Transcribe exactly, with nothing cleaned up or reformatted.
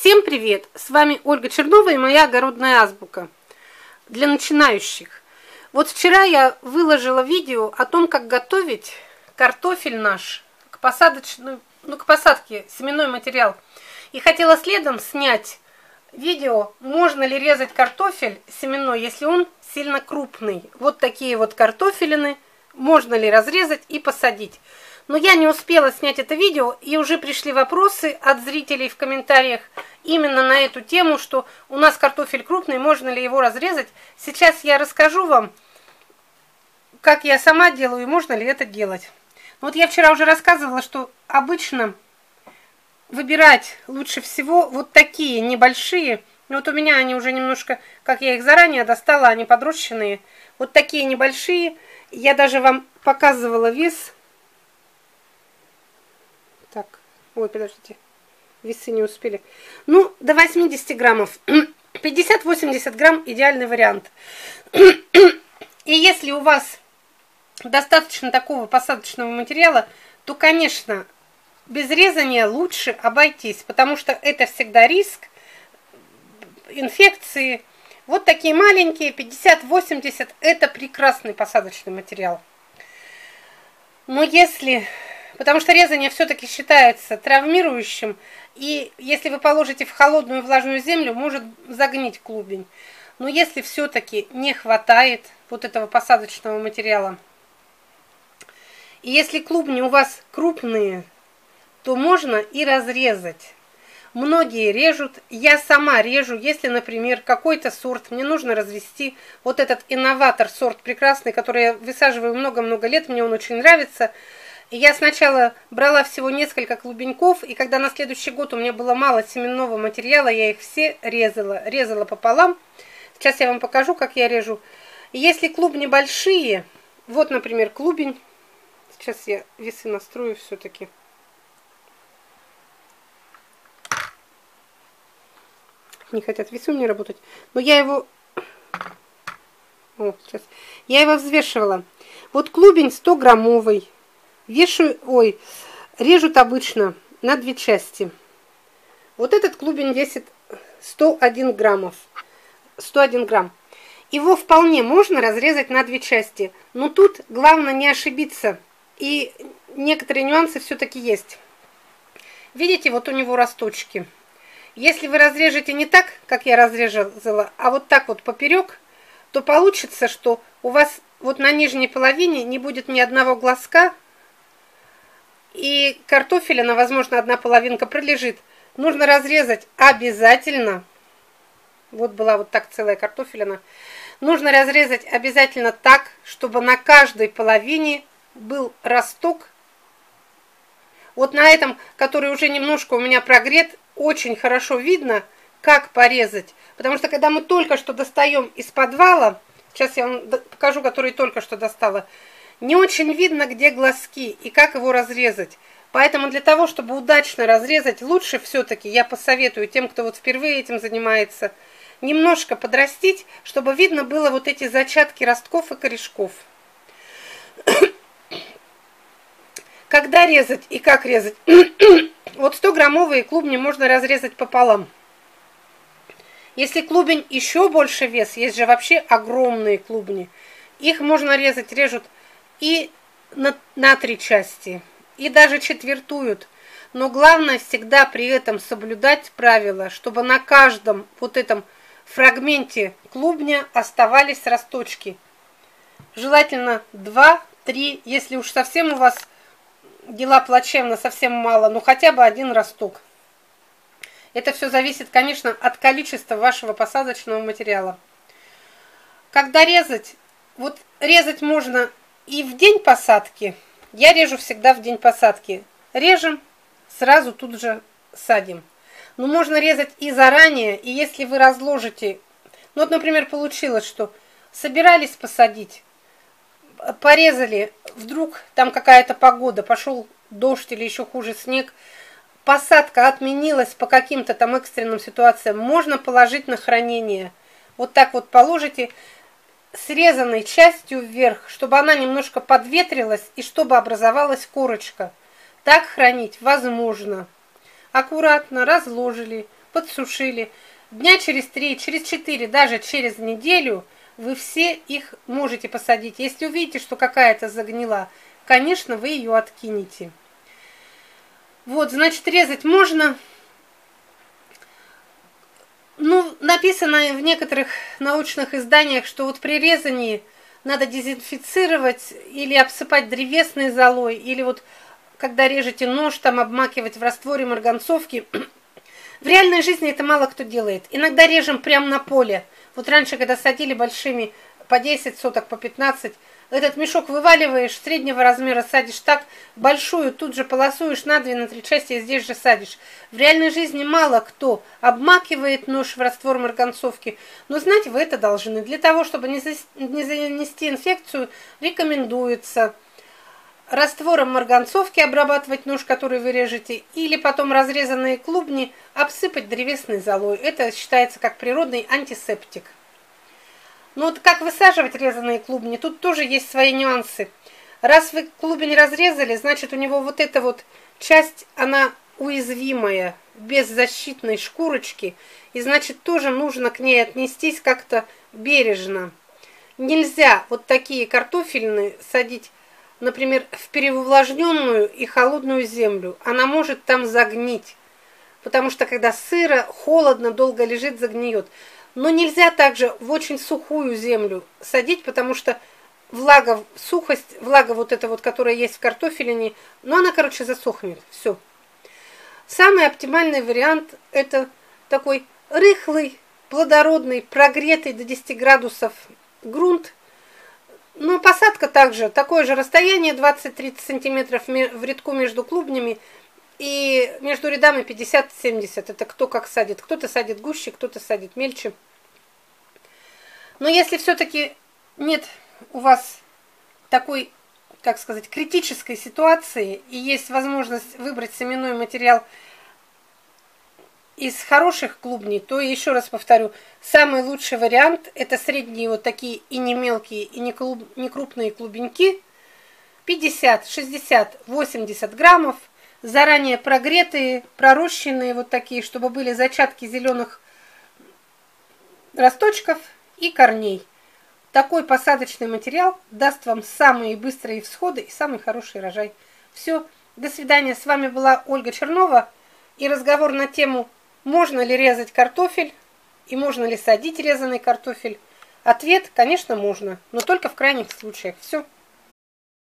Всем привет! С вами Ольга Чернова и моя огородная азбука для начинающих. Вот вчера я выложила видео о том, как готовить картофель наш к посадочной, ну, к посадке, семенной материал. И хотела следом снять видео, можно ли резать картофель семенной, если он сильно крупный. Вот такие вот картофелины можно ли разрезать и посадить. Но я не успела снять это видео, и уже пришли вопросы от зрителей в комментариях именно на эту тему, что у нас картофель крупный, можно ли его разрезать. Сейчас я расскажу вам, как я сама делаю и можно ли это делать. Вот я вчера уже рассказывала, что обычно выбирать лучше всего вот такие небольшие. Вот у меня они уже немножко, как я их заранее достала, они подрощенные. Вот такие небольшие. Я даже вам показывала вес. Так, ой, подождите, весы не успели. Ну, до восьмидесяти граммов. пятьдесят-восемьдесят грамм идеальный вариант. И если у вас достаточно такого посадочного материала, то, конечно, без резания лучше обойтись, потому что это всегда риск инфекции. Вот такие маленькие, пятьдесят-восемьдесят, это прекрасный посадочный материал. Но если... Потому что резание все-таки считается травмирующим, и если вы положите в холодную влажную землю, может загнить клубень. Но если все-таки не хватает вот этого посадочного материала, и если клубни у вас крупные, то можно и разрезать. Многие режут, я сама режу, если, например, какой-то сорт мне нужно развести. Вот этот инноватор, сорт прекрасный, который я высаживаю много-много лет, мне он очень нравится. И я сначала брала всего несколько клубеньков, и когда на следующий год у меня было мало семенного материала, я их все резала, резала пополам. Сейчас я вам покажу, как я режу. И если клубни большие, вот, например, клубень, сейчас я весы настрою все-таки. Не хотят весы у меня работать, но я его... О, сейчас. Я его взвешивала. Вот клубень сто граммовый. Вешаю, ой, режут обычно на две части. Вот этот клубень весит сто один граммов. сто один грамм. Его вполне можно разрезать на две части. Но тут главное не ошибиться. И некоторые нюансы все-таки есть. Видите, вот у него росточки. Если вы разрежете не так, как я разрезала, а вот так вот поперек, то получится, что у вас вот на нижней половине не будет ни одного глазка, и картофелина, возможно, одна половинка пролежит. Нужно разрезать обязательно. Вот была вот так целая картофелина. Нужно разрезать обязательно так, чтобы на каждой половине был росток. Вот на этом, который уже немножко у меня прогрет, очень хорошо видно, как порезать. Потому что когда мы только что достаем из подвала, сейчас я вам покажу, который только что достала, не очень видно, где глазки и как его разрезать. Поэтому для того, чтобы удачно разрезать, лучше все-таки, я посоветую тем, кто вот впервые этим занимается, немножко подрастить, чтобы видно было вот эти зачатки ростков и корешков. Когда резать и как резать? Вот сто граммовые клубни можно разрезать пополам. Если клубень еще больше вес, есть же вообще огромные клубни, их можно резать, режут и на, на три части, и даже четвертуют. Но главное всегда при этом соблюдать правила, чтобы на каждом вот этом фрагменте клубня оставались росточки. Желательно два-три, если уж совсем у вас дела плачевно, совсем мало, но хотя бы один росток. Это все зависит, конечно, от количества вашего посадочного материала. Когда резать, вот резать можно и в день посадки. Я режу всегда в день посадки. Режем, сразу тут же садим. Но можно резать и заранее, и если вы разложите... Ну вот, например, получилось, что собирались посадить, порезали, вдруг там какая-то погода, пошел дождь или еще хуже снег, посадка отменилась по каким-то там экстренным ситуациям, можно положить на хранение. Вот так вот положите срезанной частью вверх, чтобы она немножко подветрилась и чтобы образовалась корочка. Так хранить возможно. Аккуратно разложили, подсушили. Дня через три, через четыре, даже через неделю вы все их можете посадить. Если увидите, что какая-то загнила, конечно, вы ее откинете. Вот, значит, резать можно. Ну, написано в некоторых научных изданиях, что вот при резании надо дезинфицировать или обсыпать древесной золой, или вот когда режете нож, там обмакивать в растворе марганцовки. В реальной жизни это мало кто делает. Иногда режем прямо на поле. Вот раньше, когда садили большими по десять соток, по пятнадцать, этот мешок вываливаешь, среднего размера садишь так, большую тут же полосуешь на две, на три части и здесь же садишь. В реальной жизни мало кто обмакивает нож в раствор марганцовки, но знать вы это должны. Для того, чтобы не занести инфекцию, рекомендуется раствором марганцовки обрабатывать нож, который вы режете, или потом разрезанные клубни обсыпать древесной золой. Это считается как природный антисептик. Но вот как высаживать резаные клубни, тут тоже есть свои нюансы. Раз вы клубень разрезали, значит у него вот эта вот часть, она уязвимая, без защитной шкурочки, и значит тоже нужно к ней отнестись как-то бережно. Нельзя вот такие картофельные садить, например, в переувлажненную и холодную землю. Она может там загнить, потому что когда сыро, холодно, долго лежит, загниет. Но нельзя также в очень сухую землю садить, потому что влага, сухость, влага вот эта вот, которая есть в картофелине, ну она, короче, засохнет. Все. Самый оптимальный вариант – это такой рыхлый, плодородный, прогретый до десяти градусов грунт. Но посадка также, такое же расстояние, двадцать-тридцать сантиметров в рядку между клубнями, и между рядами пятьдесят-семьдесят. Это кто как садит. Кто-то садит гуще, кто-то садит мельче. Но если все-таки нет у вас такой, как сказать, критической ситуации, и есть возможность выбрать семенной материал из хороших клубней, то еще раз повторю, самый лучший вариант это средние вот такие и не мелкие, и не, клуб, не крупные клубеньки, пятьдесят, шестьдесят, восемьдесят граммов, заранее прогретые, пророщенные вот такие, чтобы были зачатки зеленых росточков и корней. Такой посадочный материал даст вам самые быстрые всходы и самый хороший урожай. Все, до свидания. С вами была Ольга Чернова и разговор на тему, можно ли резать картофель и можно ли садить резаный картофель. Ответ, конечно, можно, но только в крайних случаях. Все.